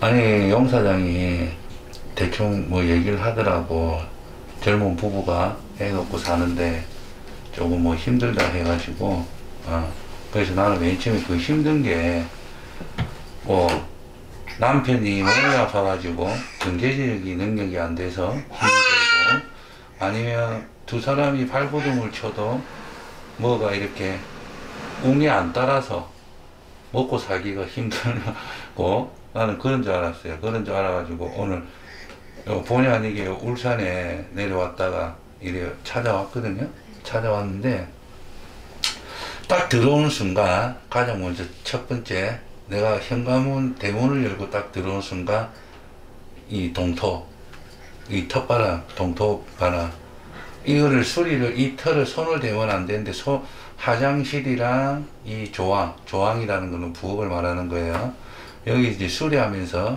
아니, 용 사장이 대충 뭐 얘기를 하더라고. 젊은 부부가 애 놓고 사는데 조금 뭐 힘들다 해가지고, 그래서 나는 맨 처음에 그 힘든 게, 뭐, 남편이 몸이 아파가지고 경제적인 능력이 안 돼서 힘이 들고, 아니면 두 사람이 발버둥을 쳐도 뭐가 이렇게 운이 안 따라서 먹고 살기가 힘들고, 나는 그런 줄 알았어요. 그런 줄 알아가지고 오늘 본의 아니게 울산에 내려왔다가 이래 찾아왔거든요. 찾아왔는데 딱 들어오는 순간, 가장 먼저 첫 번째, 내가 현관문 대문을 열고 딱 들어오는 순간 이 동토, 이 텃바람, 동토바람, 이거를 수리를, 이 털을 손을 대면 안 되는데, 화장실이랑 이 조항이라는 거는 부엌을 말하는 거예요. 여기 이제 수리하면서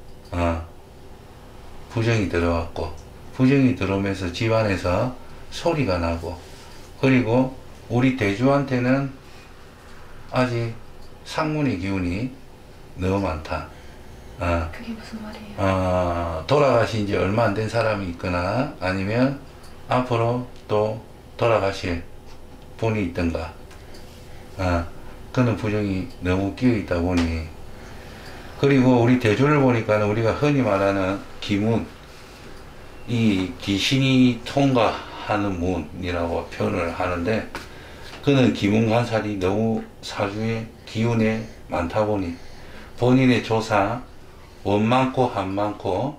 부정이 들어왔고, 부정이 들어오면서 집안에서 소리가 나고, 그리고 우리 대주한테는 아직 상문의 기운이 너무 많다. 그게 무슨 말이에요? 돌아가신 지 얼마 안 된 사람이 있거나, 아니면 앞으로 또 돌아가실 분이 있던가, 그는 부정이 너무 끼어 있다 보니, 그리고 우리 대주를 보니까 우리가 흔히 말하는 기문, 이 귀신이 통과하는 문이라고 표현을 하는데, 그는 기문간살이 너무 사주의 기운에 많다 보니 본인의 조상 원 많고 한 많고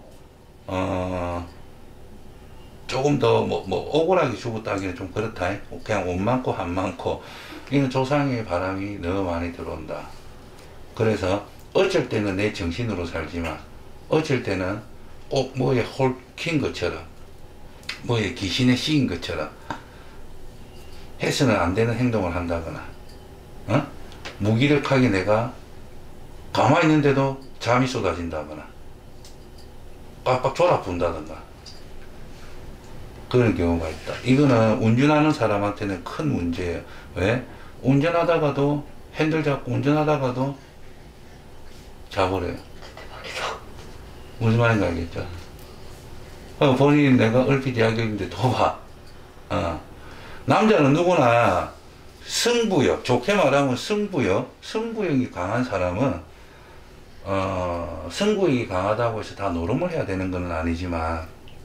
조금 더 뭐 억울하게 죽었다기는 좀 그렇다. 그냥 원 많고 한 많고, 이는 조상의 바람이 너무 많이 들어온다. 그래서 어쩔 때는 내 정신으로 살지만 어쩔 때는 꼭 뭐에 홀킨 것처럼, 뭐에 귀신에 씌인 것처럼 해서는 안 되는 행동을 한다거나, 무기력하게 내가 가만히 있는데도 잠이 쏟아진다거나, 빡빡 졸아분다든가, 그런 경우가 있다. 이거는 운전하는 사람한테는 큰 문제예요. 왜? 운전하다가도, 핸들 잡고 운전하다가도 자버려요. 무슨 말인지 알겠죠? 본인이 내가 얼핏 이야기했는데 더 봐. 남자는 누구나 승부욕, 좋게 말하면 승부욕이 강한 사람은, 승부욕이 강하다고 해서 다 노름을 해야 되는 건 아니지만,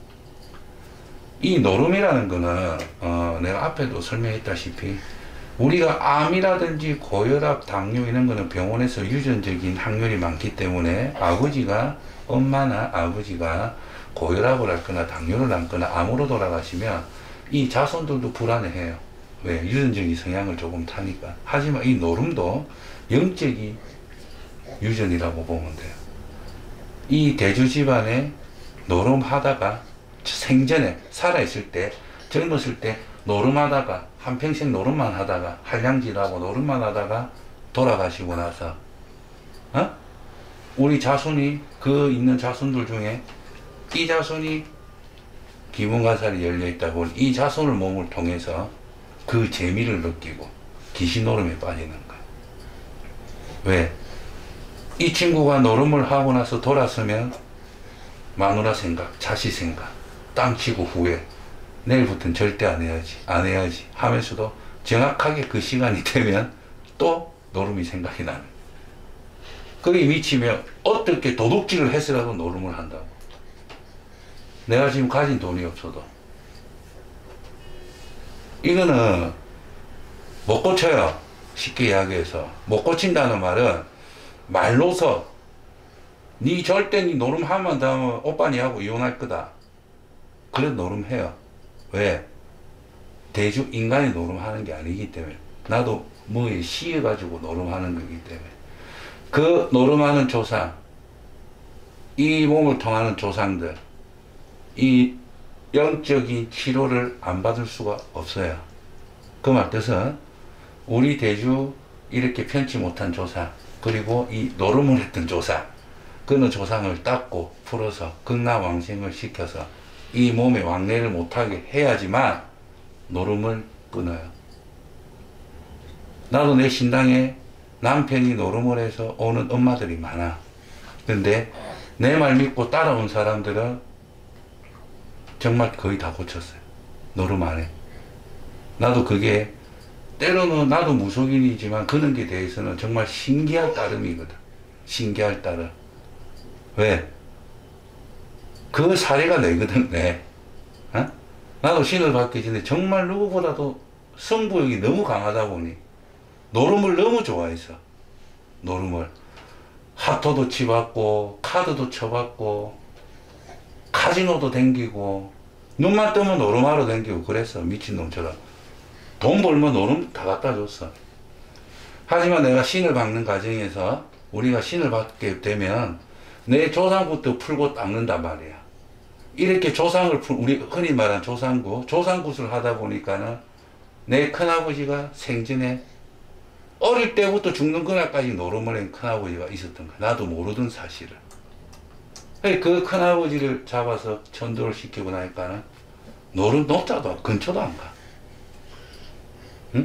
이 노름이라는 거는, 내가 앞에도 설명했다시피, 우리가 암이라든지 고혈압, 당뇨 이런 거는 병원에서 유전적인 확률이 많기 때문에, 엄마나 아버지가 고혈압을 앓거나 당뇨를 앓거나 암으로 돌아가시면 이 자손들도 불안해해요. 왜? 유전적인 성향을 조금 타니까. 하지만 이 노름도 영적인 유전이라고 보면 돼요. 이 대주 집안에 노름하다가, 생전에 살아있을 때, 젊었을 때 노름하다가, 한평생 노름만 하다가, 한량질하고 노름만 하다가 돌아가시고 나서, 우리 자손이, 있는 자손들 중에 이 자손이 기문간살이 열려있다 보니 이 자손을 몸을 통해서 그 재미를 느끼고 귀신 노름에 빠지는 거야. 왜? 이 친구가 노름을 하고 나서 돌아서면 마누라 생각, 자식 생각, 땅 치고 후회, 내일부터는 절대 안 해야지 하면서도 정확하게 그 시간이 되면 또 노름이 생각이 나는. 거기 미치면 어떻게 도둑질을 해서라도 노름을 한다고. 내가 지금 가진 돈이 없어도. 이거는 못 고쳐요. 쉽게 이야기해서. 못 고친다는 말은 말로서 니 절대 니 노름하면 다음에 오빠 니하고 이혼할 거다. 그래 노름해요. 왜? 대주 인간이 노름하는 게 아니기 때문에. 나도 뭐에 씌여가지고 노름하는 거기 때문에. 그 노름하는 조상, 이 몸을 통하는 조상들, 이 영적인 치료를 안 받을 수가 없어요. 그 말 뜻은 우리 대주 이렇게 편치 못한 조상, 그리고 이 노름을 했던 조상, 그는 조상을 닦고 풀어서 극락왕생을 시켜서 이 몸에 왕래를 못하게 해야지만 노름을 끊어요. 나도 내 신당에 남편이 노름을 해서 오는 엄마들이 많아. 근데 내 말 믿고 따라온 사람들은 정말 거의 다 고쳤어요. 노름 안에. 나도 그게 때로는 나도 무속인이지만 그런 게 대해서는 정말 신기할 따름이거든. 신기할 따름. 왜? 그 사례가 내거든, 내. 어? 나도 신을 받기 전에 정말 누구보다도 승부욕이 너무 강하다 보니 노름을 너무 좋아했어. 노름을. 하토도 치봤고 카드도 쳐봤고 카지노도 댕기고 눈만 뜨면 노름하러 댕기고 그랬어. 미친놈처럼. 돈 벌면 노름 다 갖다 줬어. 하지만 내가 신을 받는 과정에서 우리가 신을 받게 되면 내 조상부터 풀고 닦는단 말이야. 이렇게 조상을 우리 흔히 말하는 조상굿을 하다 보니까는 내 큰아버지가 생전에 어릴 때부터 죽는 그날까지 노름을 한 큰아버지가 있었던 거야. 나도 모르던 사실을. 그 큰아버지를 잡아서 천도를 시키고 나니까는 노름 노자도 근처도 안 가. 응?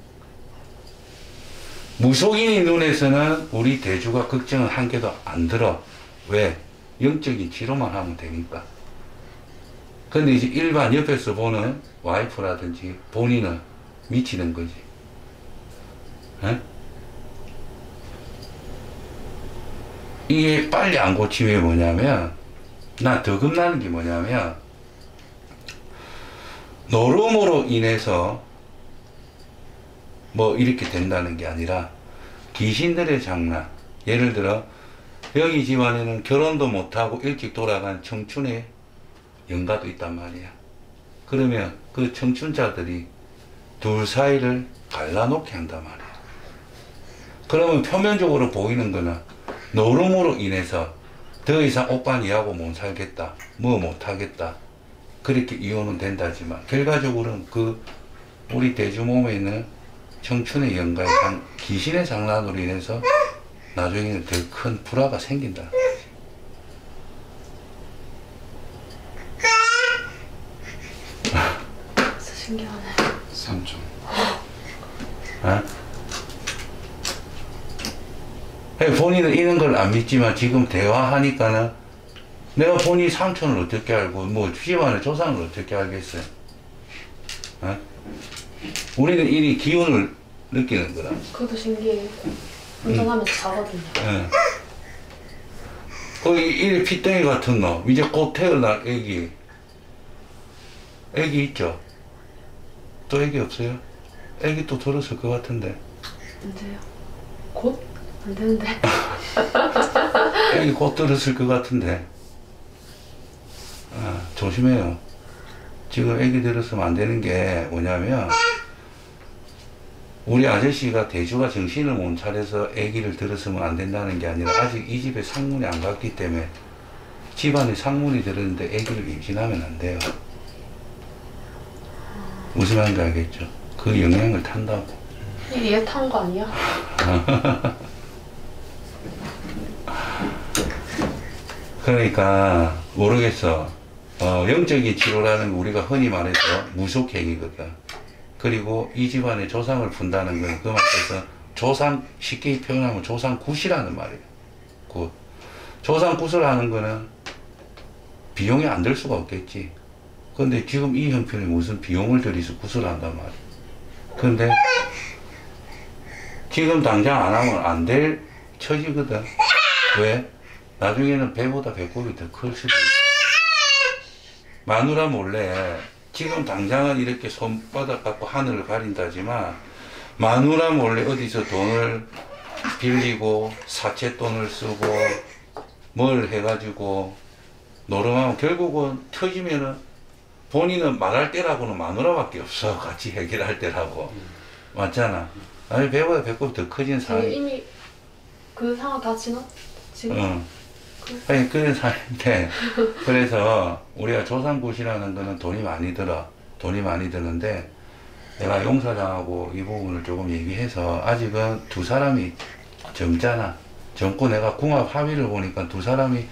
무속인의 눈에서는 우리 대주가 걱정은 한 개도 안 들어. 왜? 영적인 치료만 하면 되니까. 근데 이제 일반 옆에서 보는 와이프라든지 본인은 미치는 거지. 에? 이게 빨리 안 고치면 뭐냐면, 나 더 겁나는 게 뭐냐면, 노름으로 인해서 뭐 이렇게 된다는 게 아니라 귀신들의 장난. 예를 들어 여기 집안에는 결혼도 못하고 일찍 돌아간 청춘의 영가도 있단 말이야. 그러면 그 청춘자들이 둘 사이를 갈라놓게 한단 말이야. 그러면 표면적으로 보이는 거는 노름으로 인해서 더 이상 오빠 니하고 못 살겠다, 뭐 못하겠다, 그렇게 이혼은 된다지만 결과적으로는 그 우리 대주 몸에 있는 청춘의 영가의 귀신의 장난으로 인해서 나중에는 더 큰 불화가 생긴다. 신기하네. 3점. 어? 본인은 이런 걸 안 믿지만 지금 대화하니까는 내가 본인 상처를 어떻게 알고 뭐 집안의 조상을 어떻게 알겠어요? 어? 우리는 이 기운을 느끼는 거라. 그것도 신기해. 운전하면서 자거든요. 예. 거기 이 피덩이 같은 놈 이제 곧 태어날 애기 있죠? 또 애기 없어요? 애기 또 들었을 것 같은데. 안 돼요. 곧? 안 되는데. 애기 곧 들었을 것 같은데. 아, 조심해요. 지금 애기 들었으면 안 되는 게 뭐냐면 우리 아저씨가 대주가 정신을 못 차려서 애기를 들었으면 안 된다는 게 아니라 아직 이 집에 상문이 안 갔기 때문에 집안에 상문이 들었는데 애기를 임신하면 안 돼요. 무슨 말인지 알겠죠? 그 영향을 탄다고. 얘 탄 거 아니야? 그러니까 모르겠어. 영적인 치료라는 거 우리가 흔히 말해서 무속행위거든. 그리고 이 집안의 조상을 푼다는 건 그 말에서 조상, 쉽게 표현하면 조상굿이라는 말이에요. 굿. 조상굿을 하는 거는 비용이 안 들 수가 없겠지. 근데 지금 이 형편에 무슨 비용을 들여서 굿을 한단 말이에요. 근데 지금 당장 안 하면 안 될 처지거든. 왜? 나중에는 배보다 배꼽이 더 클 수도 있어. 마누라 몰래 지금 당장은 이렇게 손바닥 갖고 하늘을 가린다지만 마누라 몰래 어디서 돈을 빌리고 사채돈을 쓰고 뭘 해가지고 노름하면 결국은 터지면은 본인은 말할 때라고는 마누라밖에 없어. 같이 해결할 때라고. 맞잖아. 아니 배보다 배꼽이 더 커진 사람이 이미 그 상황 다 지금? 응. 아니 그런 사람인데 그래서 우리가 조상굿이라는 거는 돈이 많이 들어. 돈이 많이 드는데 내가 용사장하고 이 부분을 조금 얘기해서 아직은 두 사람이 젊잖아. 젊고 내가 궁합 합의를 보니까 두 사람이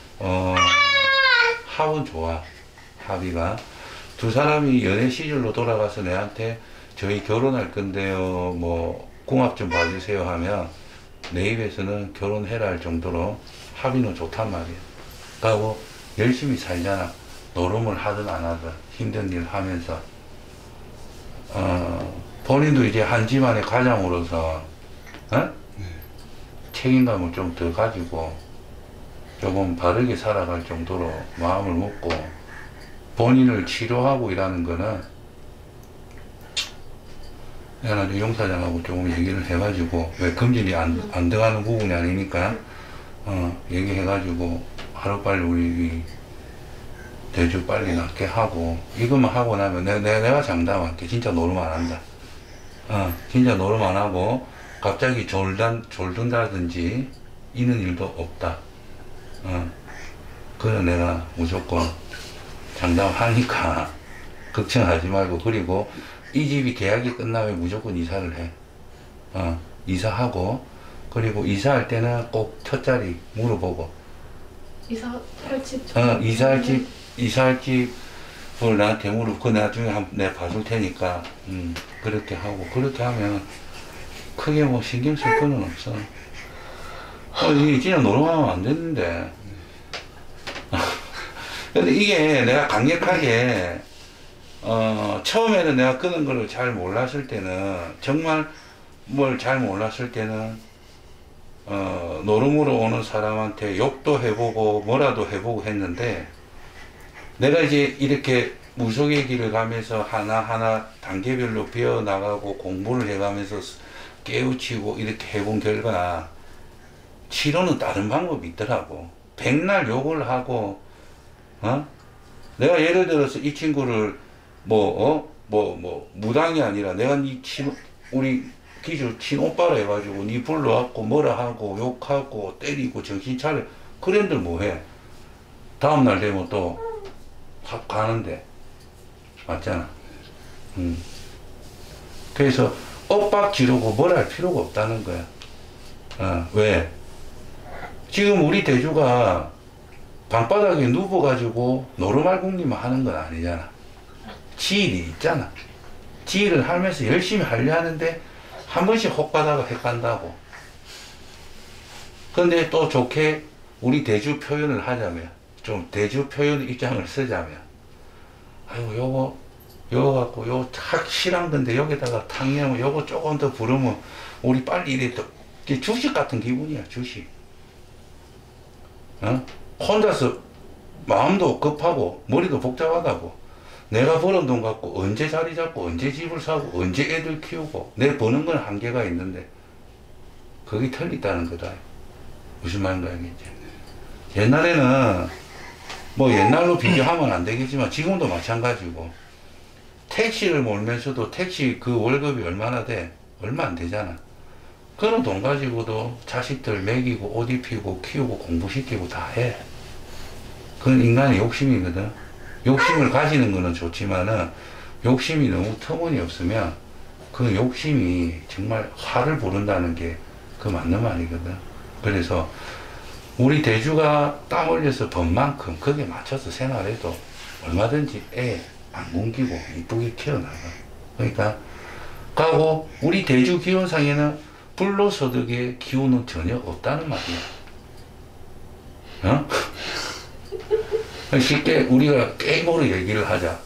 합은 좋아. 합의가 두 사람이 연애 시절로 돌아가서 내한테 저희 결혼할 건데요 뭐 궁합 좀 봐주세요 하면 내 입에서는 결혼해라 할 정도로 합의는 좋단 말이야. 그리고 열심히 살잖아. 노름을 하든 안 하든 힘든 일 하면서 본인도 이제 한 집안의 가장으로서 책임감을 좀 더 가지고 조금 바르게 살아갈 정도로 마음을 먹고 본인을 치료하고 이라는 거는 내가 나중에 용사장하고 조금 얘기를 해가지고 왜 금전이 안 들어가는 부분이 아니니까 얘기해가지고 하루빨리 우리 대주 빨리 낫게 하고 이것만 하고 나면 내가 장담할게. 진짜 노름 안 한다. 진짜 노름 안 하고 갑자기 졸든다든지 이런 일도 없다. 그건 내가 무조건 장담하니까 걱정하지 말고. 그리고 이 집이 계약이 끝나면 무조건 이사를 해. 이사하고 그리고 이사할 때는 꼭 첫자리 물어보고 이사할 집을 나한테 물어보고 그 나중에 내가 봐줄 테니까 그렇게 하고 그렇게 하면 크게 뭐 신경 쓸 거는 없어. 이게 진짜 노름하면 안 되는데. 근데 이게 내가 강력하게 처음에는 내가 끄는 걸 잘 몰랐을 때는 정말 뭘 잘 몰랐을 때는 노름으로 오는 사람한테 욕도 해보고 뭐라도 해보고 했는데 내가 이제 이렇게 무속의 길을 가면서 하나하나 단계별로 배워나가고 공부를 해가면서 깨우치고 이렇게 해본 결과 치료는 다른 방법이 있더라고. 백날 욕을 하고 내가 예를 들어서 이 친구를 무당이 아니라 내가 우리 기주 친오빠라 해가지고 니 불러갖고 뭐라 하고 욕하고 때리고 정신 차려. 그런들 뭐해? 다음날 되면 또 확 가는데. 맞잖아. 그래서 엇박 지르고 뭘 할 필요가 없다는 거야. 왜? 지금 우리 대주가 방바닥에 누워가지고 노르말국리만 하는 건 아니잖아. 지일이 있잖아. 지일을 하면서 열심히 하려 하는데 한 번씩 혹 가다가 핵 간다고. 근데 또 좋게 우리 대주 표현을 하자면, 좀 대주 표현 입장을 쓰자면, 아이고 요거 갖고 요 확실한 건데 여기다가 탕내면 요거 조금 더 부르면 우리 빨리 이래 또 주식 같은 기분이야. 주식. 혼자서 마음도 급하고 머리도 복잡하다고. 내가 버는 돈 갖고 언제 자리 잡고 언제 집을 사고 언제 애들 키우고 내 버는 건 한계가 있는데 그게 틀리다는 거다. 무슨 말인가 알겠지? 옛날에는 뭐 옛날로 비교하면 안 되겠지만 지금도 마찬가지고 택시를 몰면서도 택시 그 월급이 얼마나 돼? 얼마 안 되잖아. 그런 돈 가지고도 자식들 먹이고 옷 입히고 키우고 공부시키고 다 해. 그건 인간의 욕심이거든. 욕심을 가지는 거는 좋지만은 욕심이 너무 터무니없으면 그 욕심이 정말 화를 부른다는 게 그 맞는 말이거든. 그래서 우리 대주가 땀 흘려서 번 만큼 거기에 맞춰서 생활해도 얼마든지 애 안 굶기고 이쁘게 키워나가. 그러니까 가고 우리 대주 기운상에는 불로소득의 기운은 전혀 없다는 말이야. 쉽게 우리가 게임으로 얘기를 하자.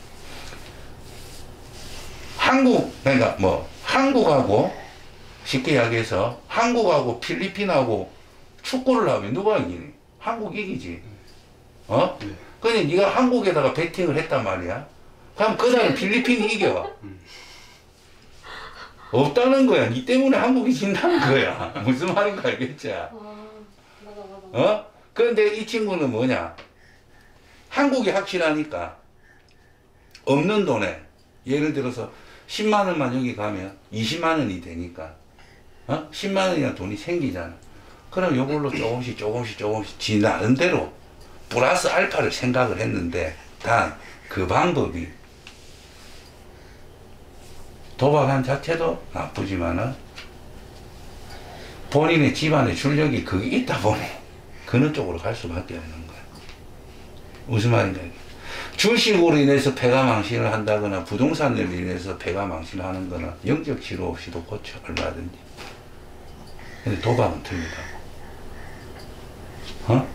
그러니까 한국하고 쉽게 이야기해서 한국하고 필리핀하고 축구를 하면 누가 이기니? 한국 이기지. 근데 네가 한국에다가 배팅을 했단 말이야. 그럼 그다음 필리핀이 이겨. 없다는 거야. 니 때문에 한국이 진다는 거야. 무슨 말인가 알겠지? 맞아. 그런데 이 친구는 뭐냐? 한국이 확실하니까 없는 돈에 예를 들어서 10만 원만 여기 가면 20만 원이 되니까 10만 원이나 돈이 생기잖아. 그럼 요걸로 조금씩 지 나름대로 플러스 알파를 생각을 했는데 단 그 방법이 도박한 자체도 나쁘지만은 본인의 집안의 출력이 그게 있다 보니 그런 쪽으로 갈 수밖에 없는 거야. 무슨 말인가 이게. 주식으로 인해서 폐가 망신을 한다거나 부동산으로 인해서 폐가 망신을 하는 거는 영적 치료 없이도 고쳐 얼마든지. 근데 도박은 틀리다고. 어?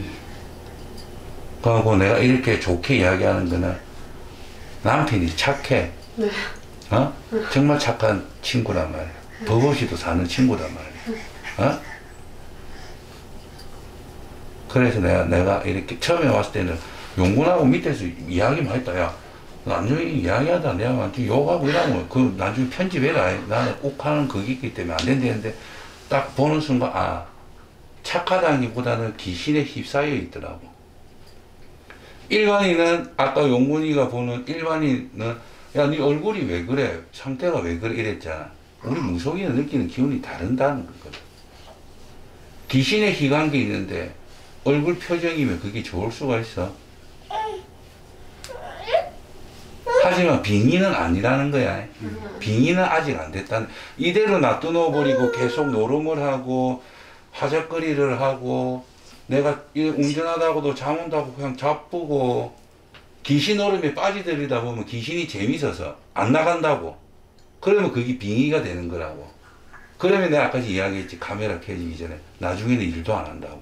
그하고 내가 이렇게 좋게 이야기하는 거는 남편이 착해. 네. 어? 정말 착한 친구란 말이야. 법 없이도 사는 친구란 말이야. 어? 그래서 내가 이렇게 처음에 왔을 때는 용군하고 밑에서 이야기만 했다. 야, 나중에 이야기하다 내가 나중에 욕하고 이러면 그 나중에 편집해라. 나는 꼭 하는 그게 있기 때문에 안 된다는데 딱 보는 순간 아, 착하다기보다는 귀신에 휩싸여 있더라고. 일반인은 아까 용군이가 보는 일반인은 야, 네 얼굴이 왜 그래? 상태가 왜 그래? 이랬잖아. 우리 무속인은 느끼는 기운이 다른다는 거거든. 귀신의 희관계 있는데 얼굴 표정이면 그게 좋을 수가 있어. 하지만 빙의는 아니라는 거야. 빙의는 아직 안 됐다는. 이대로 놔두어 버리고 계속 노름을 하고 화작거리를 하고 내가 운전하다가도 잠 온다고 그냥 자쁘고 귀신 얼음에 빠지들이다 보면 귀신이 재밌어서 안 나간다고. 그러면 그게 빙의가 되는 거라고. 그러면 내가 아까 이야기했지. 카메라 켜지기 전에 나중에는 일도 안 한다고.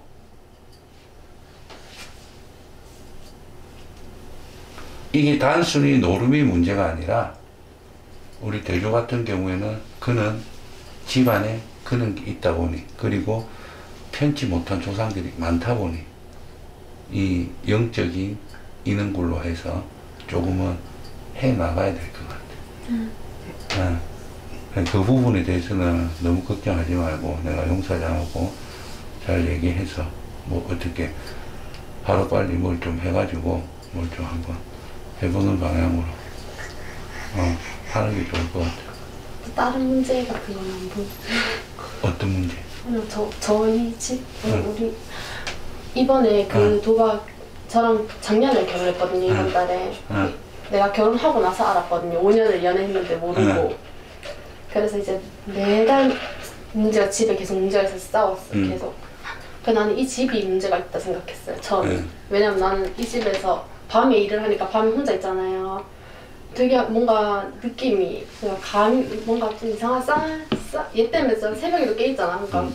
이게 단순히 노름이 문제가 아니라 우리 대조 같은 경우에는 그는 집안에 그런 게 있다 보니 그리고 편치 못한 조상들이 많다 보니 이 영적인 인은굴로 해서 조금은 해 나가야 될 것 같아. 그 부분에 대해서는 너무 걱정하지 말고 내가 용사장하고 잘 얘기해서 뭐 어떻게 하루빨리 뭘 좀 해가지고 뭘 좀 한번 해보는 방향으로 하는 게 좋을 것 같아요. 다른 문제 같은 건 안 보고. 어떤 문제? 아니요, 저희 집 우리 이번에 그 도박 저랑 작년에 결혼했거든요. 이번 달에 내가 결혼하고 나서 알았거든요. 5년을 연애했는데 모르고. 그래서 이제 매달 문제가 집에 계속 문제가 있어서 싸웠어. 계속. 그래서 나는 이 집이 문제가 있다 생각했어요. 처음에. 왜냐면 나는 이 집에서 밤에 일을 하니까 밤에 혼자 있잖아요. 되게 뭔가 느낌이 그냥 감이 뭔가 좀 이상한 얘 때문에 좀 새벽에도 깨 있잖아. 그러니까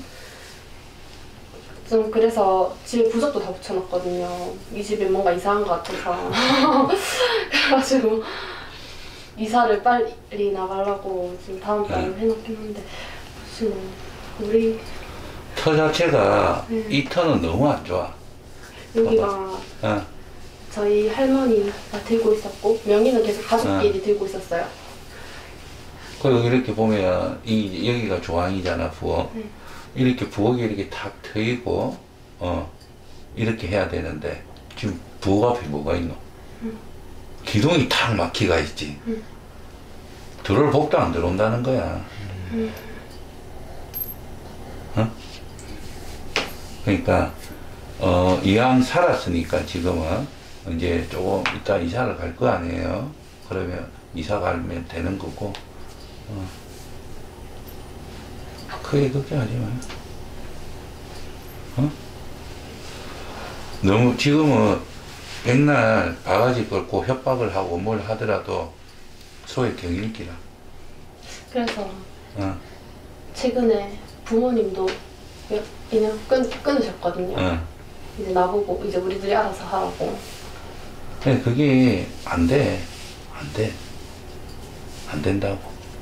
좀 그래서 집에 부적도 다 붙여놨거든요. 이 집에 뭔가 이상한 것 같아서 그래가지고 이사를 빨리 나가려고 지금 다음 달에 해놓긴 한데 혹시 우리 터 자체가 이 터는 너무 안 좋아. 여기가 저희 할머니가 들고 있었고 명의는 계속 가족끼리 들고 있었어요. 그리고 이렇게 보면 여기가 조항이잖아. 부엌. 이렇게 부엌이 이렇게 탁 트이고 이렇게 해야 되는데 지금 부엌 앞에 뭐가 있노? 기둥이 탁 막히가 있지. 들어올 복도 안 들어온다는 거야. 그러니까 이왕 살았으니까 지금은 이제 조금 이따 이사를 갈 거 아니에요. 그러면 이사 가면 되는 거고 크게 걱정하지 마. 너무 지금은 백날 바가지 걸고 협박을 하고 뭘 하더라도 소의 경일기라. 그래서 최근에 부모님도 인연 끊으셨거든요. 이제 나보고 이제 우리들이 알아서 하라고. 근데 그게 안 돼. 안 된다고.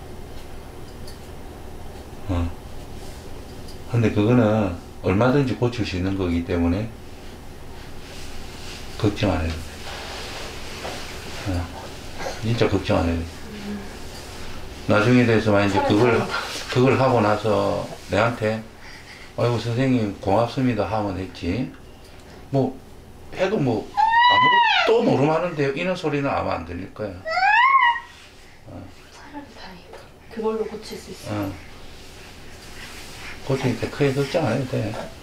근데 그거는 얼마든지 고칠 수 있는 거기 때문에 걱정 안 해도 돼. 진짜 걱정 안 해도 돼. 나중에 대해서 만약에 그걸 하고 나서 내한테 아이고 선생님 고맙습니다 하면 했지. 뭐 해도 뭐 아무것도 노름하는데 이런 소리는 아마 안 들릴 거야. 차라리 다행이다. 그걸로 고칠 수 있어. 고치니까 크게 걱정 안 해도 돼.